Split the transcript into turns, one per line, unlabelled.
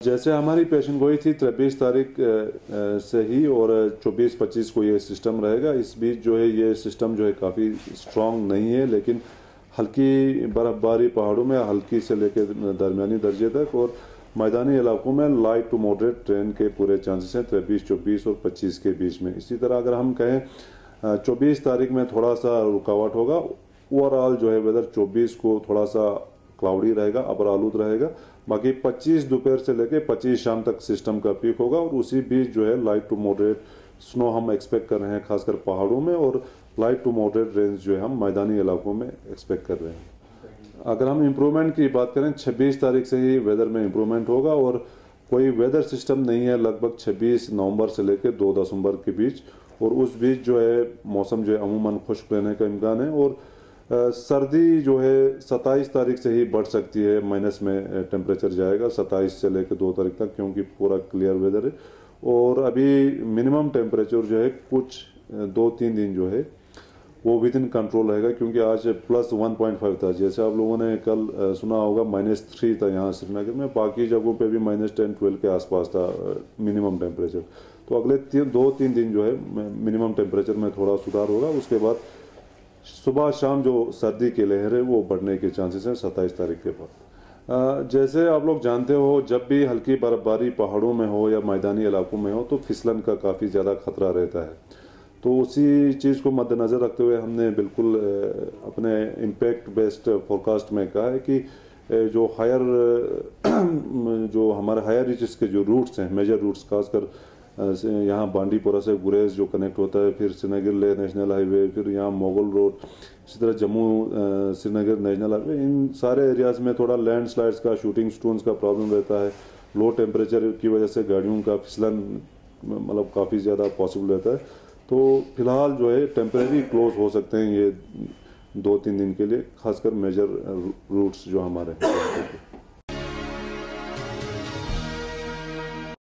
जैसे हमारी पेशन गोई थी 23 तारीख से ही और 24-25 को ये सिस्टम रहेगा। इस बीच जो है ये सिस्टम जो है काफ़ी स्ट्रॉन्ग नहीं है, लेकिन हल्की बर्फबारी पहाड़ों में हल्की से लेकर दरमियानी दर्जे तक और मैदानी इलाकों में लाइट टू मॉडरेट ट्रेन के पूरे चांसेस हैं 23, 24 और 25 के बीच में। इसी तरह अगर हम कहें 24 तारीख में थोड़ा सा रुकावट होगा। ओवरऑल जो है वेदर 24 को थोड़ा सा क्लाउडी रहेगा, अबर आलूद रहेगा। बाकी 25 दोपहर से लेके 25 शाम तक सिस्टम का पीक होगा और उसी बीच जो है लाइट टू मॉडरेट स्नो हम एक्सपेक्ट कर रहे हैं, खासकर पहाड़ों में, और लाइट टू मॉडरेट रेंज जो है हम मैदानी इलाकों में एक्सपेक्ट कर रहे हैं। अगर हम इम्प्रूवमेंट की बात करें 26 तारीख से ही वेदर में इम्प्रूवमेंट होगा और कोई वेदर सिस्टम नहीं है लगभग 26 नवंबर से लेकर 2 दिसंबर के बीच, और उस बीच जो है मौसम जो है अमूमन खुश्क रहने का इम्कान है। और सर्दी जो है 27 तारीख से ही बढ़ सकती है, माइनस में टेम्परेचर जाएगा 27 से लेकर 2 तारीख तक, क्योंकि पूरा क्लियर वेदर है। और अभी मिनिमम टेम्परेचर जो है कुछ 2-3 दिन जो है वो विद इन कंट्रोल रहेगा, क्योंकि आज +1.5 था। जैसे आप लोगों ने कल सुना होगा -3 था यहाँ श्रीनगर में, बाकी जगहों पे भी -10-12 के आसपास था मिनिमम टेम्परेचर। तो अगले 2-3 दिन जो है मिनिमम टेम्परेचर में थोड़ा सुधार होगा। उसके बाद सुबह शाम जो सर्दी की लहर है वो बढ़ने के चांसेस हैं 27 तारीख के बाद। जैसे आप लोग जानते हो, जब भी हल्की बर्फबारी पहाड़ों में हो या मैदानी इलाकों में हो तो फिसलन का काफ़ी ज़्यादा खतरा रहता है। तो उसी चीज़ को मद्देनज़र रखते हुए हमने बिल्कुल अपने इम्पैक्ट बेस्ड फोरकास्ट में कहा है कि जो जो हमारे हायर रीचेस के जो रूट्स हैं, मेजर रूट्स, खासकर यहाँ बांडीपोरा से गुरेज जो कनेक्ट होता है, फिर श्रीनगर ले नेशनल हाईवे, फिर यहाँ मोगल रोड, इसी तरह जम्मू श्रीनगर नेशनल हाईवे, इन सारे एरियाज़ में थोड़ा लैंडस्लाइड्स का, शूटिंग स्टोन्स का प्रॉब्लम रहता है। लो टेम्परेचर की वजह से गाड़ियों का फिसलन मतलब काफ़ी ज़्यादा पॉसिबल रहता है। तो फिलहाल जो है टेम्परेरी क्लोज हो सकते हैं ये 2-3 दिन के लिए, खासकर मेजर रूट्स जो हमारे हैं।